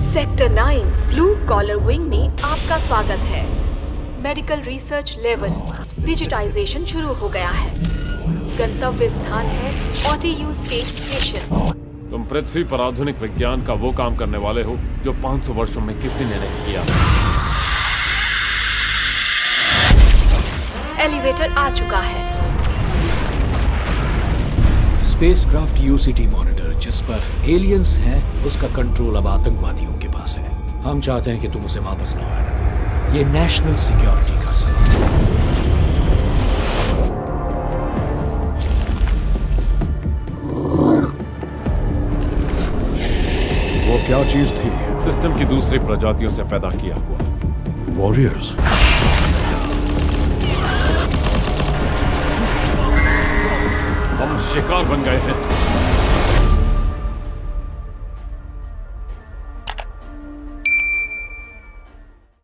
Sector 9 blue collar wing में आपका स्वागत है। मेडिकल रिसर्च लेवल डिजिटाइजेशन शुरू हो गया है। गंतव्य स्थान है OTU स्पेस स्टेशन। तुम पृथ्वी पर आधुनिक विज्ञान का वो काम करने वाले हो जो 500 वर्षों में किसी ने नहीं किया। एलिवेटर आ चुका है। स्पेसक्राफ्ट UCT मॉनिटर जिस पर एलियंस हैं, उसका कंट्रोल अब आतंकवादियों के पास है। हम चाहते हैं कि तुम उसे वापस लाओ। ये नेशनल सिक्योरिटी का सवाल है। वो क्या चीज थी? सिस्टम की दूसरी प्रजातियों से पैदा किया हुआ। वॉरियर्स। हम शिकार बन गए हैं।